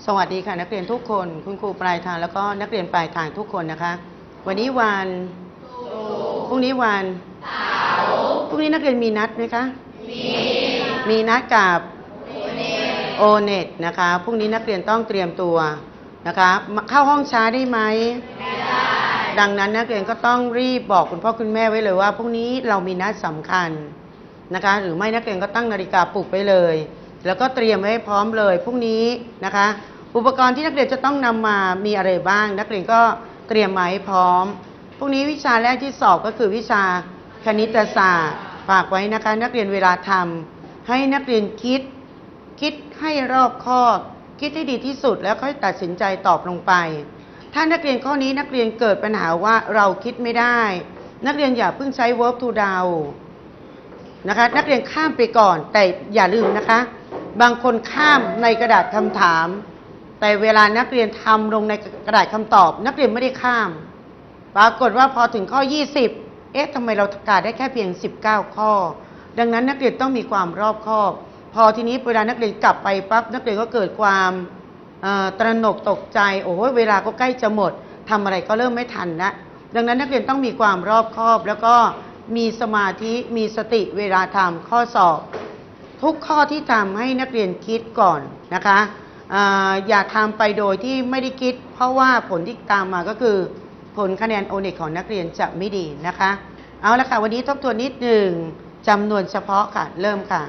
สวัสดีค่ะนักเรียนทุกคนคุณครูปลายทางแล้วก็นักเรียนปลายทางทุกคนนะคะวันนี้วันพรุ่งนี้วันพรุ่งนี้นักเรียนมีนัดไหมคะมีนัดกับโอเน็ตนะคะพรุ่งนี้นักเรียนต้องเตรียมตัวนะคะเข้าห้องช้าได้ไหมไม่ได้ดังนั้นนักเรียนก็ต้องรีบบอกคุณพ่อคุณแม่ไว้เลยว่าพรุ่งนี้เรามีนัดสำคัญนะคะหรือไม่นักเรียนก็ตั้งนาฬิกาปลุกไปเลยแล้วก็เตรียมไว้พร้อมเลยพรุ่งนี้นะคะอุปกรณ์ที่นักเรียนจะต้องนำมามีอะไรบ้างนักเรียนก็เตรียมมาให้พร้อมพรุ่งนี้วิชาแรกที่สอบก็คือวิชาคณิตศาสตร์ฝากไว้นะคะนักเรียนเวลาทำให้นักเรียนคิดให้รอบคอบคิดให้ดีที่สุดแล้วค่อยตัดสินใจตอบลงไปถ้านักเรียนข้อนี้นักเรียนเกิดปัญหาว่าเราคิดไม่ได้นักเรียนอย่าเพิ่งใช้ verb to เดานะคะนักเรียนข้ามไปก่อนแต่อย่าลืมนะคะบางคนข้ามในกระดาษคำถามแต่เวลานักเรียนทำลงในกระดาษคำตอบนักเรียนไม่ได้ข้ามปรากฏว่าพอถึงข้อ20ทำไมเรากาดได้แค่เพียง19ข้อดังนั้นนักเรียนต้องมีความรอบคอบพอทีนี้เวลานักเรียนกลับไปปั๊บนักเรียนก็เกิดความตระหนกตกใจโอ้ยเวลาก็ใกล้จะหมดทำอะไรก็เริ่มไม่ทันละดังนั้นนักเรียนต้องมีความรอบคอบแล้วก็มีสมาธิมีสติเวลาทำข้อสอบทุกข้อที่ทำให้นักเรียนคิดก่อนนะคะอย่าทำไปโดยที่ไม่ได้คิดเพราะว่าผลที่ตามมาก็คือผลคะแนนโอเน็ตของนักเรียนจะไม่ดีนะคะเอาละค่ะวันนี้ทบทวนนิดหนึ่งจำนวนเฉพาะค่ะเริ่มค่ะ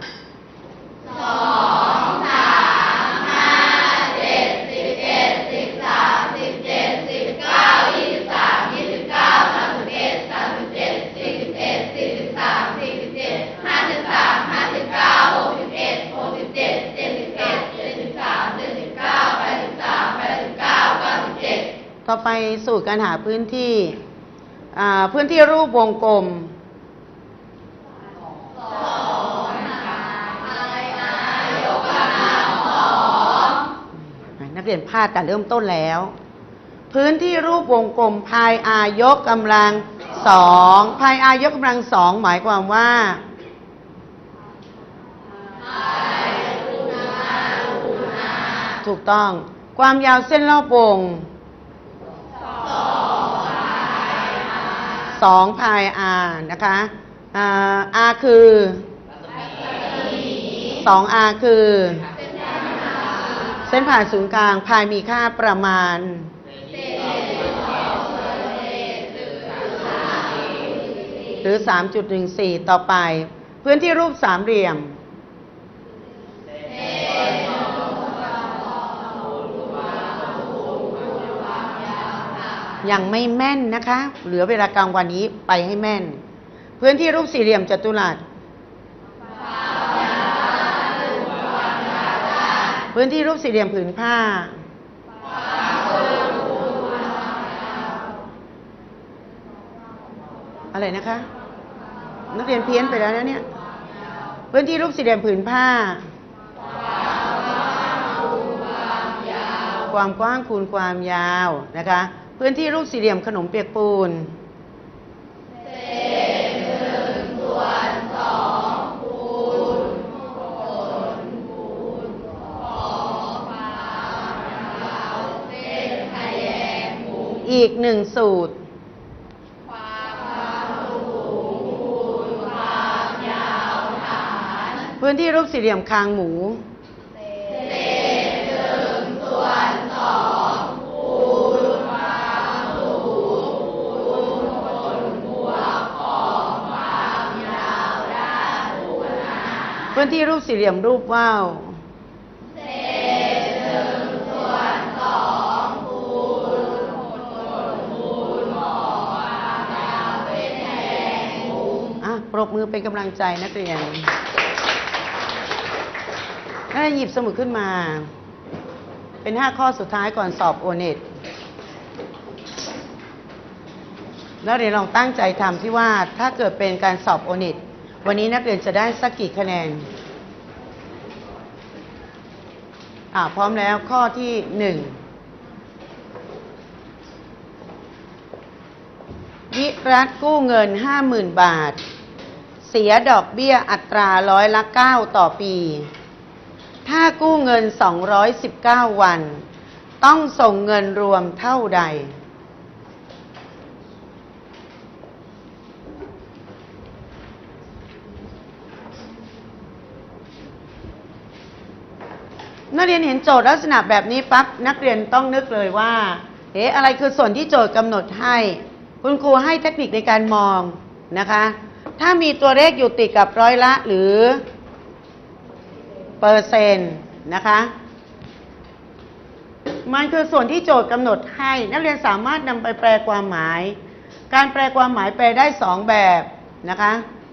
ต่อไปสู่การหาพื้นที่รูปวงกลมนักเรียนพลาดแต่เริ่มต้นแล้วพื้นที่รูปวงกลมพาย r ยกกำลัง2พาย r ยกกำลัง2หมายความว่าถูกต้องความยาวเส้นรอบวง2พาย r นะคะr คือ2r คือเส้นผ่านศูนย์กลางพายมีค่าประมาณหรือ 3.14 ต่อไปพื้นที่รูปสามเหลี่ยมยังไม่แม่นนะคะเหลือเวลากลางวันนี้ไปให้แม่นพื้นที่รูปสี่เหลี่ยมจัตุรัสพื้นที่รูปสี่เหลี่ยมผืนผ้าอะไรนะคะนักเรียนเพี้ยนไปแล้วนะเนี่ยพื้นที่รูปสี่เหลี่ยมผืนผ้าความกว้างคูณความยาวนะคะพื้นที่รูปสี่เหลี่ยมขนมเปียกปูนอีกหนึ่งสูตรพื้นที่รูปสี่เหลี่ยมคางหมูพื้นที่รูปสี่เหลี่ยมรูปว่าวปรบมือเป็นกำลังใจนักเรียนน่าหยิบสมุดขึ้นมาเป็น5ข้อสุดท้ายก่อนสอบโอเน็ตแล้วเรียนลองตั้งใจทำที่ว่าถ้าเกิดเป็นการสอบโอเน็ตวันนี้นักเรียนจะได้สักกี่คะแนนพร้อมแล้วข้อที่1วิรัตกู้เงิน 50,000 บาทเสียดอกเบี้ยอัตรา9%ต่อปีถ้ากู้เงิน219วันต้องส่งเงินรวมเท่าใดนักเรียนเห็นโจทย์ลักษณะแบบนี้ปั๊บนักเรียนต้องนึกเลยว่าอะไรคือส่วนที่โจทย์กำหนดให้คุณครูให้เทคนิคในการมองนะคะถ้ามีตัวเลขอยู่ติดกับร้อยละหรือเปอร์เซ็นต์นะคะมันคือส่วนที่โจทย์กำหนดให้นักเรียนสามารถนำไปแปลความหมายการแปลความหมายแปลได้2แบบนะคะ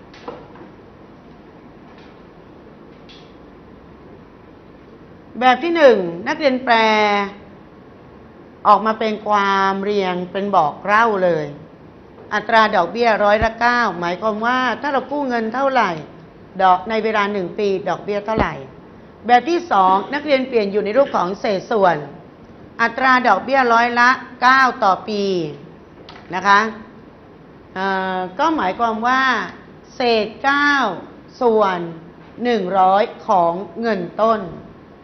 แบบที่1นักเรียนแปลออกมาเป็นความเรียงเป็นบอกเล่าเลยอัตราดอกเบี้ย9%หมายความว่าถ้าเรากู้เงินเท่าไหร่ดอกในเวลา1ปีดอกเบี้ยเท่าไหร่แบบที่2นักเรียนเปลี่ยนอยู่ในรูปของเศษส่วนอัตราดอกเบี้ย9%ต่อปีนะคะก็หมายความว่าเศษ9ส่วน100ของเงินต้น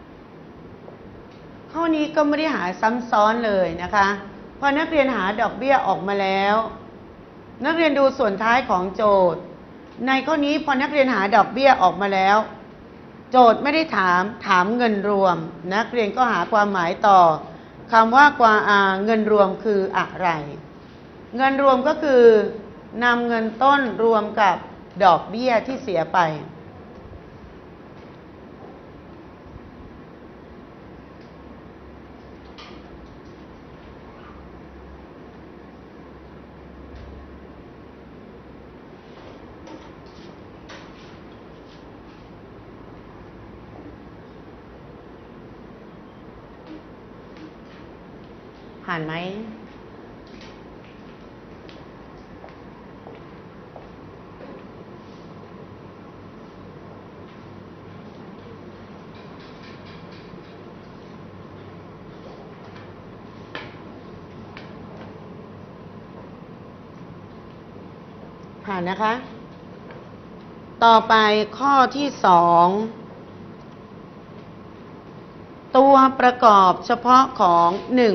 ข้อนี้ก็ไม่ได้หาซ้ำซ้อนเลยนะคะพอนักเรียนหาดอกเบี้ยออกมาแล้วนักเรียนดูส่วนท้ายของโจทย์ในข้อนี้พอนักเรียนหาดอกเบี้ยออกมาแล้วโจทย์ไม่ได้ถามเงินรวมนักเรียนก็หาความหมายต่อคำว่าเงินรวมคืออะไรเงินรวมก็คือนำเงินต้นรวมกับดอกเบี้ยที่เสียไปผ่านไหมผ่านนะคะต่อไปข้อที่2ตัวประกอบเฉพาะของ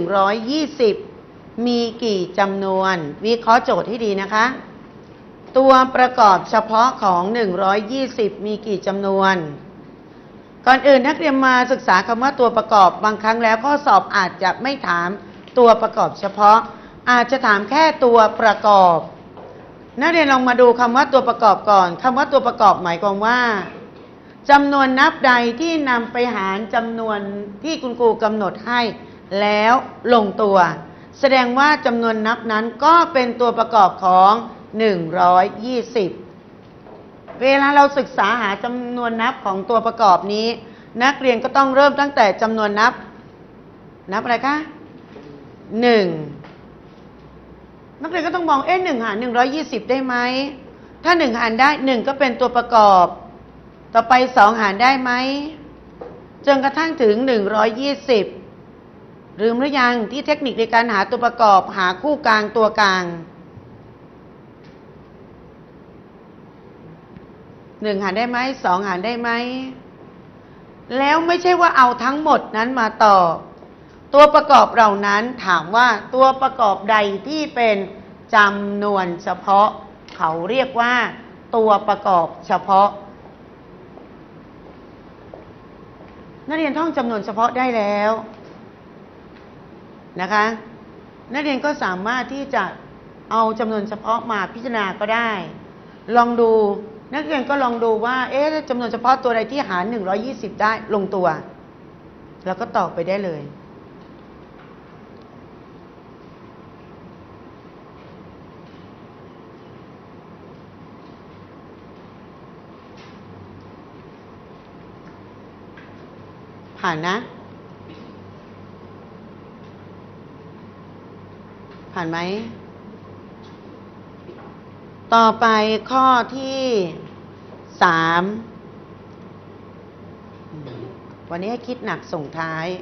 120มีกี่จำนวนวิเคราะห์โจทย์ให้ดีนะคะตัวประกอบเฉพาะของ120มีกี่จำนวนก่อนอื่นนักเรียนมาศึกษาคำว่าตัวประกอบบางครั้งแล้วข้อสอบอาจจะไม่ถามตัวประกอบเฉพาะอาจจะถามแค่ตัวประกอบนักเรียนลองมาดูคำว่าตัวประกอบก่อนคำว่าตัวประกอบหมายความว่าจำนวนนับใดที่นำไปหารจำนวนที่คุณครูกำหนดให้แล้วลงตัวแสดงว่าจำนวนนับนั้นก็เป็นตัวประกอบของ120เวลาเราศึกษาหาจำนวนนับของตัวประกอบนี้นักเรียนก็ต้องเริ่มตั้งแต่จำนวนนับอะไรคะ1นักเรียนก็ต้องมอง1หาร120ได้ไหมถ้า1หารได้1ก็เป็นตัวประกอบต่อไป2หารได้ไหมจนกระทั่งถึง120ลืมหรือยังที่เทคนิคในการหาตัวประกอบหาคู่กลางตัวกลาง1หารได้ไหม2หารได้ไหมแล้วไม่ใช่ว่าเอาทั้งหมดนั้นมาตอบตัวประกอบเหล่านั้นถามว่าตัวประกอบใดที่เป็นจำนวนเฉพาะเขาเรียกว่าตัวประกอบเฉพาะนักเรียนท่องจำนวนเฉพาะได้แล้วนะคะนักเรียนก็สามารถที่จะเอาจำนวนเฉพาะมาพิจารณาก็ได้ลองดูนักเรียนก็ลองดูว่าจำนวนเฉพาะตัวใดที่หาร120ได้ลงตัวแล้วก็ตอบไปได้เลยผ่านนะผ่านไหมต่อไปข้อที่3วันนี้ให้คิดหนักส่งท้าย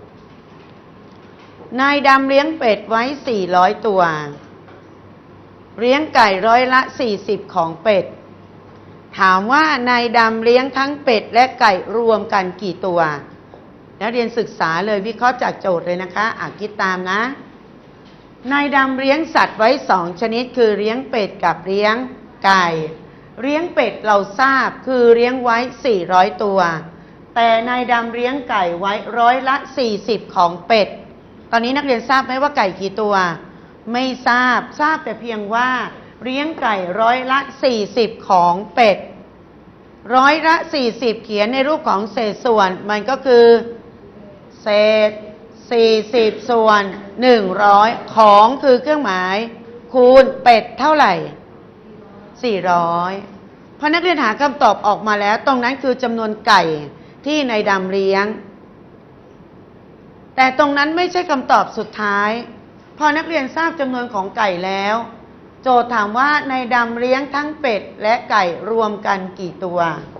นายดำเลี้ยงเป็ดไว้400ตัวเลี้ยงไก่40%ของเป็ดถามว่านายดำเลี้ยงทั้งเป็ดและไก่รวมกันกี่ตัวนักเรียนศึกษาเลยวิเคราะห์จากโจทย์เลยนะคะคิดตามนะนายดำเลี้ยงสัตว์ไว้2 ชนิดคือเลี้ยงเป็ดกับเลี้ยงไก่เลี้ยงเป็ดเราทราบคือเลี้ยงไว้400ตัวแต่นายดำเลี้ยงไก่ไว้40%ของเป็ดตอนนี้นักเรียนทราบไหมว่าไก่กี่ตัวไม่ทราบแต่เพียงว่าเลี้ยงไก่40%ของเป็ด40%เขียนในรูปของเศษส่วนมันก็คือเศษ40ส่วน100ของคือเครื่องหมายคูณเป็ดเท่าไหร่400เพราะนักเรียนหาคำตอบออกมาแล้วตรงนั้นคือจำนวนไก่ที่นายดำเลี้ยงแต่ตรงนั้นไม่ใช่คำตอบสุดท้ายพอนักเรียนทราบจำนวนของไก่แล้วโจทย์ถามว่านายดำเลี้ยงทั้งเป็ดและไก่รวมกันกี่ตัว